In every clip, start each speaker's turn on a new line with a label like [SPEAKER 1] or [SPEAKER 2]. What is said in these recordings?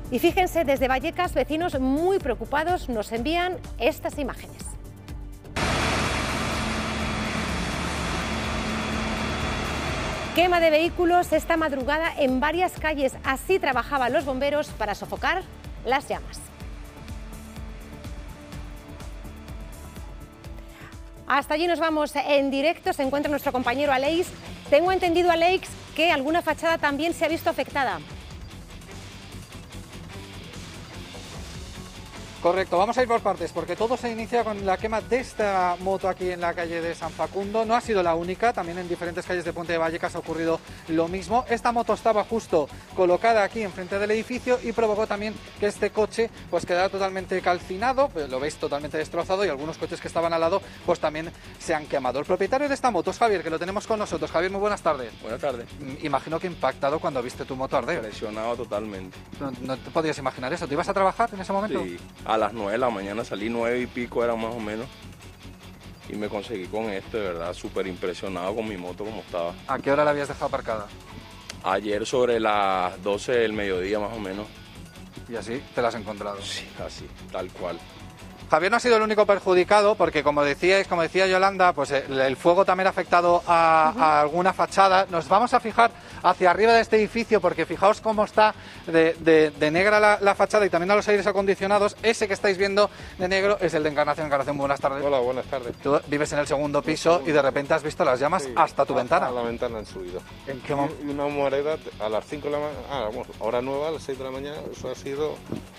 [SPEAKER 1] Y fíjense, desde Vallecas, vecinos muy preocupados nos envían estas imágenes. Quema de vehículos esta madrugada en varias calles. Así trabajaban los bomberos para sofocar las llamas. Hasta allí nos vamos en directo. Se encuentra nuestro compañero Aleix. Tengo entendido, Aleix, que alguna fachada también se ha visto afectada.
[SPEAKER 2] Correcto, vamos a ir por partes porque todo se inicia con la quema de esta moto aquí en la calle de San Facundo. No ha sido la única, también en diferentes calles de Puente de Vallecas ha ocurrido lo mismo. Esta moto estaba justo colocada aquí enfrente del edificio y provocó también que este coche pues quedara totalmente calcinado, lo veis totalmente destrozado, y algunos coches que estaban al lado pues también se han quemado. El propietario de esta moto es Javier, que lo tenemos con nosotros. Javier, muy buenas tardes.
[SPEAKER 3] Buenas tardes.
[SPEAKER 2] Imagino que impactado cuando viste tu moto arder.
[SPEAKER 3] Impresionado totalmente.
[SPEAKER 2] No te podías imaginar eso. ¿Te ibas a trabajar en ese momento?
[SPEAKER 3] Sí, a las 9 de la mañana salí, 9 y pico era más o menos, y me conseguí con esto, de verdad, súper impresionado con mi moto como estaba.
[SPEAKER 2] ¿A qué hora la habías dejado aparcada?
[SPEAKER 3] Ayer sobre las 12 del mediodía más o menos.
[SPEAKER 2] Y así te la has encontrado.
[SPEAKER 3] Sí, así, tal cual.
[SPEAKER 2] Javier no ha sido el único perjudicado porque, como decía Yolanda, pues el fuego también ha afectado a alguna fachada. Nos vamos a fijar hacia arriba de este edificio porque fijaos cómo está de negra la fachada y también a los aires acondicionados. Ese que estáis viendo de negro es el de Encarnación. Encarnación, buenas tardes.
[SPEAKER 4] Hola, buenas tardes.
[SPEAKER 2] Tú vives en el segundo piso y de repente has visto las llamas hasta tu ventana.
[SPEAKER 4] A la ventana han subido.
[SPEAKER 2] ¿En qué momento?
[SPEAKER 4] Y una humareda a las 5 de la mañana, hora nueva, a las 6 de la mañana, eso ha sido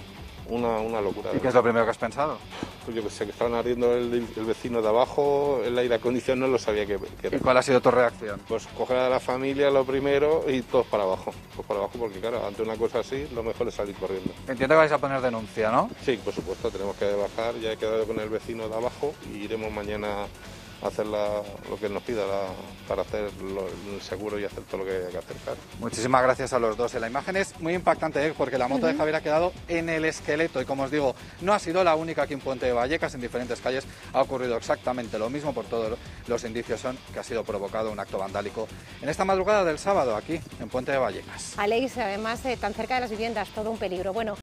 [SPEAKER 4] una locura.
[SPEAKER 2] ¿Y qué es lo primero que has pensado?
[SPEAKER 4] Pues yo que sé, que estaban ardiendo el vecino de abajo, el aire acondicionado, no lo sabía que era.
[SPEAKER 2] ¿Y cuál ha sido tu reacción?
[SPEAKER 4] Pues coger a la familia lo primero y todos para abajo. Pues para abajo porque claro, ante una cosa así, lo mejor es salir corriendo.
[SPEAKER 2] Entiendo que vais a poner denuncia, ¿no?
[SPEAKER 4] Sí, por supuesto, tenemos que bajar, ya he quedado con el vecino de abajo y iremos mañana a hacer lo que nos pida para hacer el seguro y hacer todo lo que hay que hacer. Claro.
[SPEAKER 2] Muchísimas gracias a los dos. La imagen es muy impactante porque la moto de Javier ha quedado en el esqueleto y, como os digo, no ha sido la única aquí en Puente de Vallecas. En diferentes calles ha ocurrido exactamente lo mismo. Por todos los indicios son que ha sido provocado un acto vandálico en esta madrugada del sábado aquí en Puente de Vallecas.
[SPEAKER 1] Aleix, además, tan cerca de las viviendas, todo un peligro. Bueno.